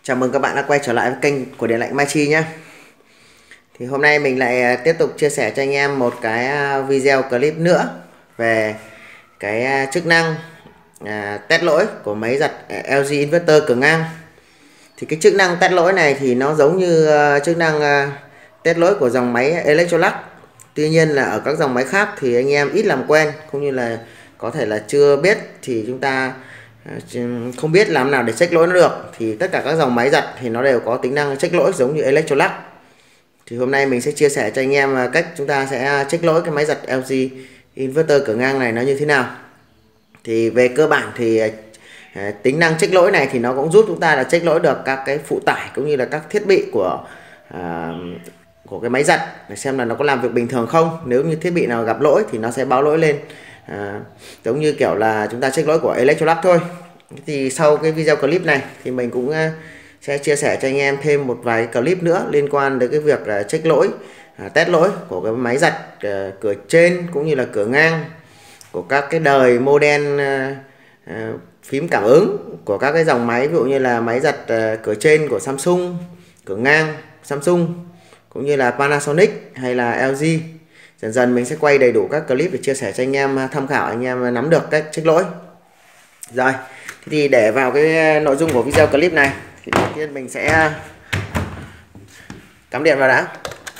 Chào mừng các bạn đã quay trở lại với kênh của Điện lạnh Mai Chi nhé. Thì hôm nay mình lại tiếp tục chia sẻ cho anh em một cái video clip nữa về cái chức năng test lỗi của máy giặt LG Inverter cửa ngang. Thì cái chức năng test lỗi này thì nó giống như chức năng test lỗi của dòng máy Electrolux. Tuy nhiên là ở các dòng máy khác thì anh em ít làm quen, cũng như là có thể là chưa biết, thì chúng ta không biết làm nào để check lỗi nó được. Thì tất cả các dòng máy giặt thì nó đều có tính năng check lỗi giống như Electrolux. Thì hôm nay mình sẽ chia sẻ cho anh em cách chúng ta sẽ check lỗi cái máy giặt LG Inverter cửa ngang này nó như thế nào. Thì về cơ bản thì tính năng check lỗi này thì nó cũng giúp chúng ta là check lỗi được các cái phụ tải cũng như là các thiết bị của cái máy giặt, để xem là nó có làm việc bình thường không. Nếu như thiết bị nào gặp lỗi thì nó sẽ báo lỗi lên, giống như kiểu là chúng ta check lỗi của Electrolux thôi. Thì sau cái video clip này thì mình cũng sẽ chia sẻ cho anh em thêm một vài clip nữa liên quan đến cái việc check lỗi, test lỗi của cái máy giặt cửa trên cũng như là cửa ngang, của các cái đời model phím cảm ứng của các cái dòng máy, ví dụ như là máy giặt cửa trên của Samsung, cửa ngang Samsung cũng như là Panasonic hay là LG. Dần dần mình sẽ quay đầy đủ các clip để chia sẻ cho anh em tham khảo, anh em nắm được cách check lỗi. Rồi, thì để vào cái nội dung của video clip này thì đầu tiên mình sẽ cắm điện vào đã.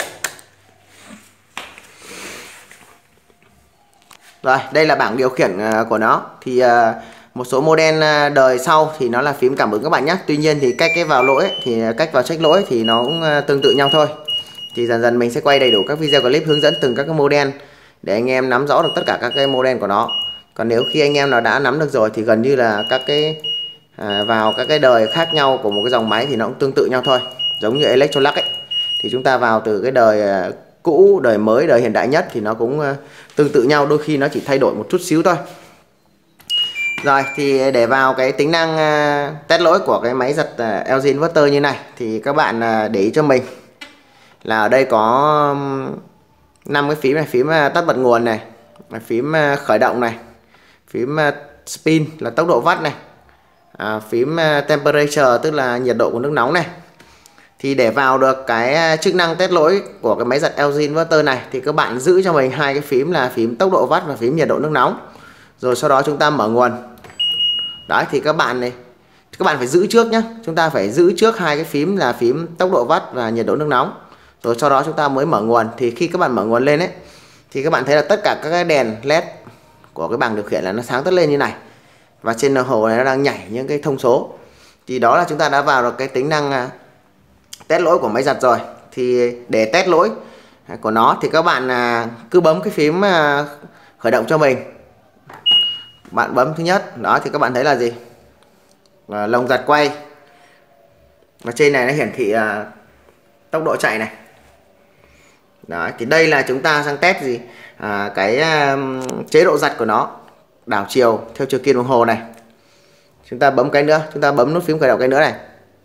Rồi, đây là bảng điều khiển của nó. Thì một số model đời sau thì nó là phím cảm ứng các bạn nhé. Tuy nhiên thì cách cái vào lỗi thì cách vào check lỗi thì nó cũng tương tự nhau thôi. Thì dần dần mình sẽ quay đầy đủ các video clip hướng dẫn từng các cái model để anh em nắm rõ được tất cả các cái model của nó. Còn nếu khi anh em nào đã nắm được rồi thì gần như là các cái vào các cái đời khác nhau của một cái dòng máy thì nó cũng tương tự nhau thôi. Giống như Electrolux ấy, thì chúng ta vào từ cái đời cũ, đời mới, đời hiện đại nhất thì nó cũng tương tự nhau, đôi khi nó chỉ thay đổi một chút xíu thôi. Rồi, thì để vào cái tính năng test lỗi của cái máy giặt LG Inverter như này thì các bạn để ý cho mình là ở đây có 5 cái phím này: phím tắt bật nguồn này, phím khởi động này, phím spin là tốc độ watt này, phím temperature tức là nhiệt độ của nước nóng này. Thì để vào được cái chức năng test lỗi của cái máy giặt LG Inverter này thì các bạn giữ cho mình hai cái phím là phím tốc độ watt và phím nhiệt độ nước nóng. Rồi sau đó chúng ta mở nguồn. Đấy, thì các bạn phải giữ trước nhé. Chúng ta phải giữ trước hai cái phím là phím tốc độ watt và nhiệt độ nước nóng. Rồi sau đó chúng ta mới mở nguồn. Thì khi các bạn mở nguồn lên ấy thì các bạn thấy là tất cả các cái đèn LED của cái bảng điều khiển là nó sáng tất lên như này. Và trên đồng hồ này nó đang nhảy những cái thông số. Thì đó là chúng ta đã vào được cái tính năng test lỗi của máy giặt rồi. Thì để test lỗi của nó thì các bạn cứ bấm cái phím khởi động cho mình. Bạn bấm thứ nhất, đó thì các bạn thấy là gì? Lồng giặt quay. Và trên này nó hiển thị tốc độ chạy này. Đó, thì đây là chúng ta sang test gì? Cái chế độ giặt của nó, đảo chiều theo chiều kim đồng hồ này. Chúng ta bấm cái nữa, chúng ta bấm nút phím khởi động cái nữa này.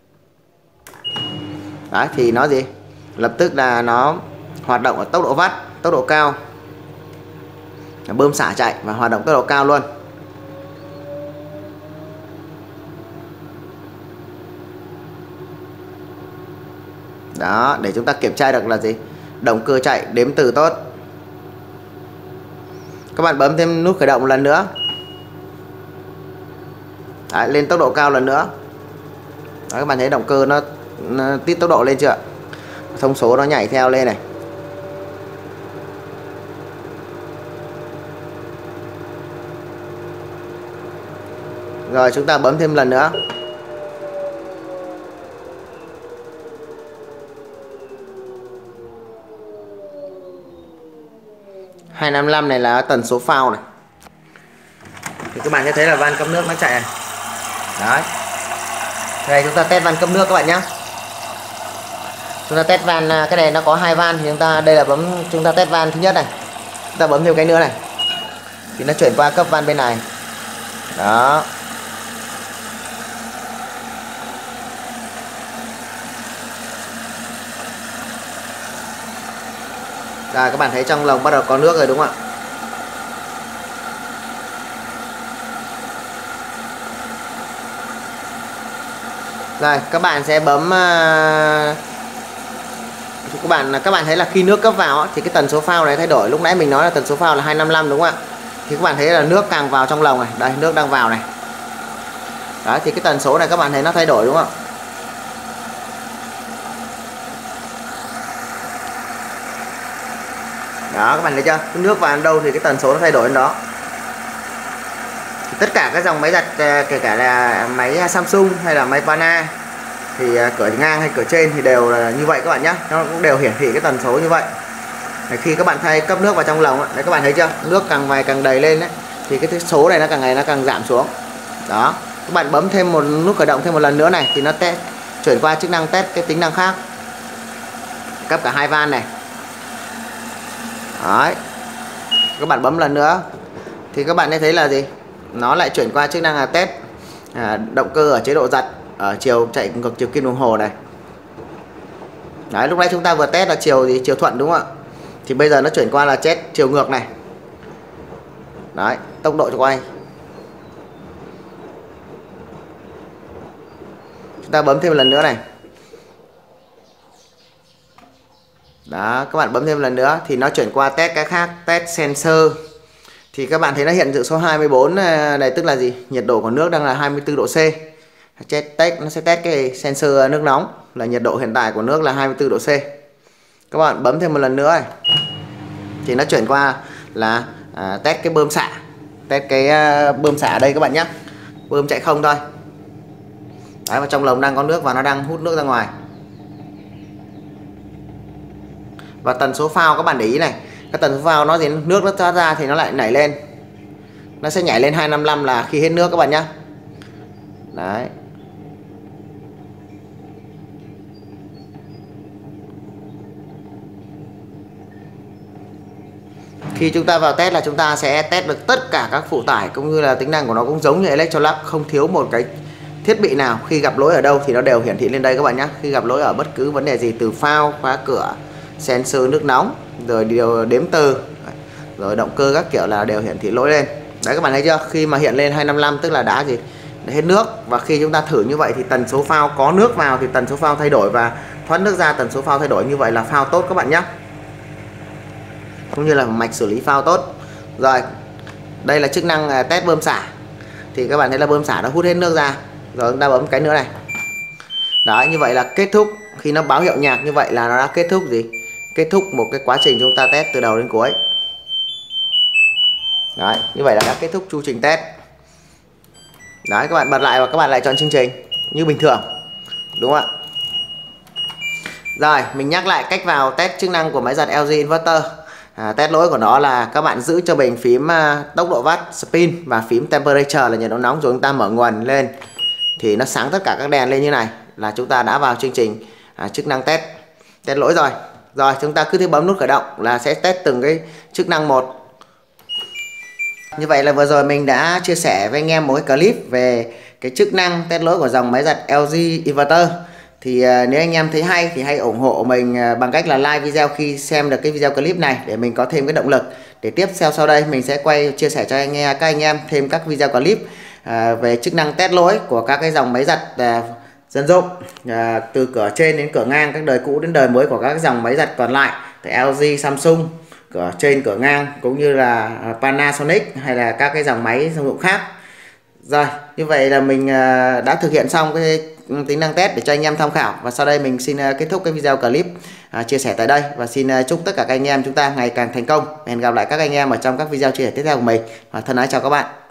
Đấy, thì nó gì? Lập tức là nó hoạt động ở tốc độ watt, tốc độ cao, bơm xả chạy và hoạt động tốc độ cao luôn. Đó, để chúng ta kiểm tra được là gì? Động cơ chạy, đếm từ tốt. Các bạn bấm thêm nút khởi động một lần nữa. Đấy, lên tốc độ cao lần nữa. Đó, các bạn thấy động cơ nó tít tốc độ lên chưa? Thông số nó nhảy theo lên này. Rồi chúng ta bấm thêm lần nữa. "255" này là tần số phao này. Thì các bạn sẽ thấy là van cấp nước nó chạy này. Đấy. Đây chúng ta test van cấp nước các bạn nhé. Chúng ta test van, cái này nó có 2 van thì đây là chúng ta test van thứ nhất này. Chúng ta bấm thêm cái nữa này. Thì nó chuyển qua cấp van bên này. Đó. Rồi các bạn thấy trong lồng bắt đầu có nước rồi đúng không ạ? Rồi các bạn sẽ bấm các bạn thấy là khi nước cấp vào thì cái tần số phao này thay đổi. Lúc nãy mình nói là tần số phao là 255 đúng không ạ? Thì các bạn thấy là nước càng vào trong lồng này, đây nước đang vào này. Đó thì cái tần số này các bạn thấy nó thay đổi đúng không? Đó các bạn thấy chưa? Cái nước vào đâu thì cái tần số nó thay đổi đến đó. Thì tất cả các dòng máy giặt kể cả là máy Samsung hay là máy Pana thì cửa ngang hay cửa trên thì đều là như vậy các bạn nhé. Nó cũng đều hiển thị cái tần số như vậy. Khi các bạn thay cấp nước vào trong lồng đấy, các bạn thấy chưa? Nước càng ngày càng đầy lên đấy thì cái số này nó càng ngày nó càng giảm xuống. Đó. Các bạn bấm thêm một nút khởi động thêm một lần nữa này thì nó chuyển qua chức năng test cái tính năng khác. Cấp cả hai van này. Đấy. Các bạn bấm lần nữa thì các bạn sẽ thấy là gì? Nó lại chuyển qua chức năng là test động cơ ở chế độ giặt ở chiều chạy ngược chiều kim đồng hồ này. Đấy, lúc nãy chúng ta vừa test là chiều thuận đúng không ạ? Thì bây giờ nó chuyển qua là test chiều ngược này. Đấy, tốc độ cho quay. Chúng ta bấm thêm một lần nữa này. Đó, các bạn bấm thêm một lần nữa thì nó chuyển qua test cái khác, test sensor. Thì các bạn thấy nó hiện dự số 24 này, tức là gì? Nhiệt độ của nước đang là 24 độ C. Nó sẽ test cái sensor nước nóng là nhiệt độ hiện tại của nước là 24 độ C. Các bạn bấm thêm một lần nữa này. Thì nó chuyển qua là test cái bơm xả. Test cái bơm xả ở đây các bạn nhé. Bơm chạy không thôi. Đấy, và trong lồng đang có nước và nó đang hút nước ra ngoài. Và tần số phao các bạn để ý này, cái tần số phao nó gì, nước nó thoát ra thì nó lại nảy lên. Nó sẽ nhảy lên 255 là khi hết nước các bạn nhé. Đấy. Khi chúng ta vào test là chúng ta sẽ test được tất cả các phụ tải cũng như là tính năng của nó cũng giống như Electrolux, không thiếu một cái thiết bị nào. Khi gặp lỗi ở đâu thì nó đều hiển thị lên đây các bạn nhé. Khi gặp lỗi ở bất cứ vấn đề gì từ phao, khóa cửa, sensor nước nóng, rồi điều đếm từ, rồi động cơ các kiểu là đều hiển thị lỗi lên. Đấy các bạn thấy chưa? Khi mà hiện lên 255 tức là đã gì? Đã hết nước. Và khi chúng ta thử như vậy thì tần số phao có nước vào thì tần số phao thay đổi và thoát nước ra tần số phao thay đổi, như vậy là phao tốt các bạn nhé. Cũng như là mạch xử lý phao tốt. Rồi, đây là chức năng test bơm xả. Thì các bạn thấy là bơm xả nó hút hết nước ra. Rồi chúng ta bấm cái nữa này. Đấy, như vậy là kết thúc. Khi nó báo hiệu nhạc như vậy là nó đã kết thúc gì? Kết thúc một cái quá trình chúng ta test từ đầu đến cuối. Đấy, như vậy là đã kết thúc chu trình test. Đấy, các bạn bật lại và các bạn lại chọn chương trình như bình thường. Đúng không ạ? Rồi, mình nhắc lại cách vào test chức năng của máy giặt LG Inverter. Test lỗi của nó là các bạn giữ cho mình phím tốc độ watt, spin và phím temperature là nhiệt độ nóng, rồi chúng ta mở nguồn lên thì nó sáng tất cả các đèn lên như này là chúng ta đã vào chương trình chức năng test lỗi rồi. Rồi chúng ta cứ thế bấm nút khởi động là sẽ test từng cái chức năng một. Như vậy là vừa rồi mình đã chia sẻ với anh em một cái clip về cái chức năng test lỗi của dòng máy giặt LG Inverter. Thì nếu anh em thấy hay thì hãy ủng hộ mình bằng cách là like video khi xem được cái video clip này để mình có thêm cái động lực để tiếp theo sau đây mình sẽ quay chia sẻ cho các anh em thêm các video clip về chức năng test lỗi của các cái dòng máy giặt dân dụng, từ cửa trên đến cửa ngang, các đời cũ đến đời mới của các dòng máy giặt còn lại từ LG, Samsung, cửa trên cửa ngang cũng như là Panasonic hay là các cái dòng máy dân dụng khác. Rồi, như vậy là mình đã thực hiện xong cái tính năng test để cho anh em tham khảo. Và sau đây mình xin kết thúc cái video clip chia sẻ tại đây. Và xin chúc tất cả các anh em chúng ta ngày càng thành công. Hẹn gặp lại các anh em ở trong các video chia sẻ tiếp theo của mình. Và thân ái chào các bạn.